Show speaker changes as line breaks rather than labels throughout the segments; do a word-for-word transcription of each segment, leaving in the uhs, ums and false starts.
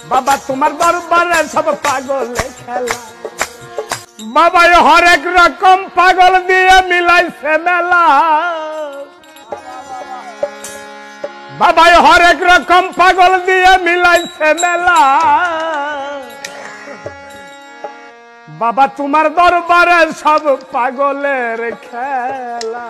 বাবা তোমার দরবারে সব পাগলে খেলা বাবা হরেক রকম পাগল দিয়ে মিলাইছে মেলা বাবা হরেক রকম পাগল দিয়ে মিলাইছে মেলা বাবা তোমার দরবারে সব পাগলের খেলা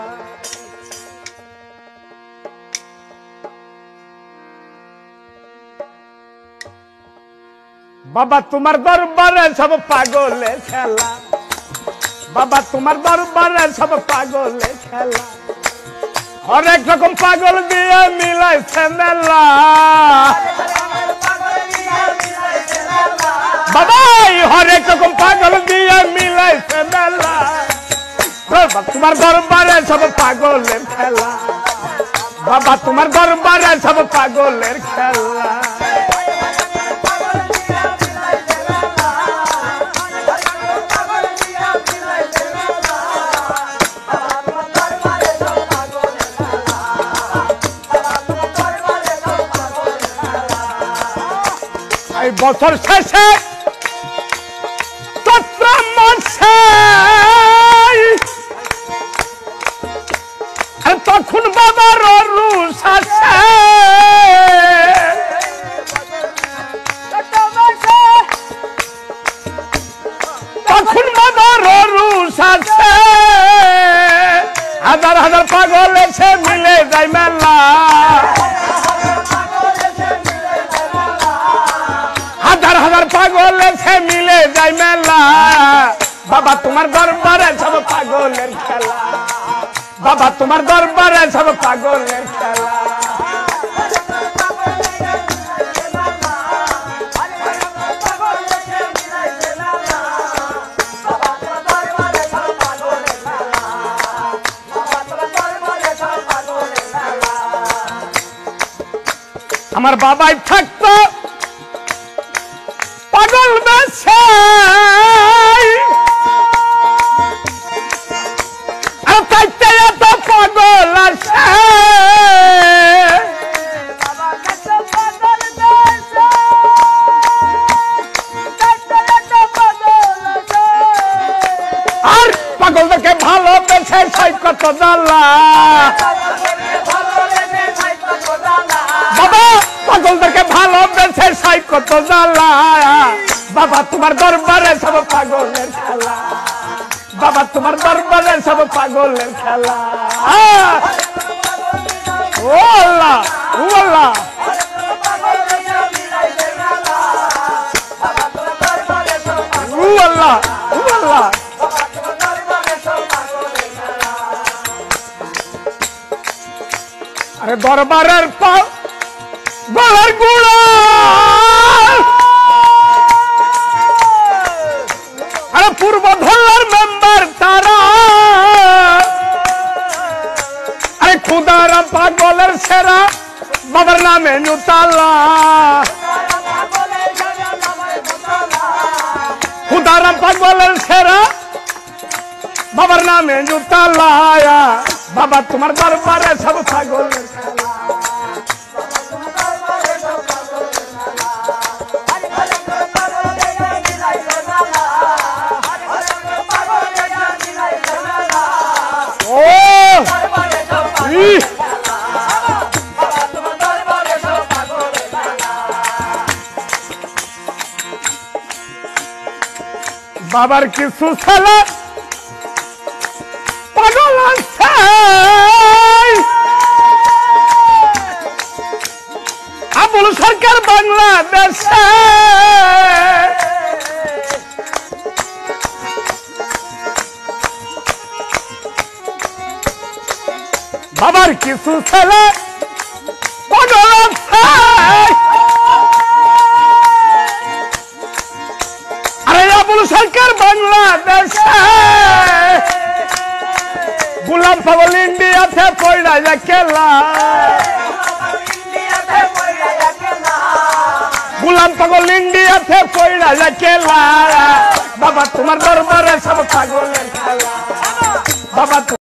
বাবা তোমার দরবারে সব পাগলে খেলা বাবা তোমার দরবারে সব পাগলে খেলা হরেক রকম পাগল দিয়ে মিলাইছে মেলা বাবা হরেক রকম পাগল দিয়ে মিলাইছে মেলা বাবা তোমার দরবারে সব পাগলের খেলা বাবা তোমার দরবারে সব পাগলের খেলা বছর শেষে চৈত্র মাসে তখন বাবার রুষ আসে তখন বাবার রুষ আসে হাজার হাজার পাগল এসে মিলে যায় মেলা হাজার হাজার পাগল এসে মিলে যায় মেলা বাবা তোমার দরবারে সব পাগলের খেলা বাবা তোমার দরবারে সব পাগলের খেলা আমার বাবাই থাকতো পাগল বেশে এত পাগল আছে আর পাগলকে ভালোবেসে সাই কত জ্বালা বাবা পাগলকে ভালোবেসে সাই কত জ্বালা বাবা তোমার দরবারে সব পাগলের খেলা বাবা তোমার দরবারে সব পাগলের খেলা ও আল্লাহ ও আল্লাহ ও আল্লাহ ও আল্লাহ আরে দরবারের পা গলার গুড়া আরে পূর্ব ধল্লার মেম্বার তারা আরে খুদারাম পাগলের সেরা বাবার নামে নুতালা খুদারাম পাগলের সেরা বাবার নামে নুতালা বাবা তোমার দরবারে সব পাগলের খেলা বাবার কিছু ছেলে পাগল আছে আবুল সরকার বাংলাদেশে বাবার কিছু ছেলে পাগল আছে সরকার বাংলাদেশে গোলাম পাগল ইন্ডিয়াতে পড়া যায় খেলা গোলাম পাগল ইন্ডিয়াতে পড়া যায় খেলা বাবা তোমার দরবারে সব পাগলের খেলা বাবা।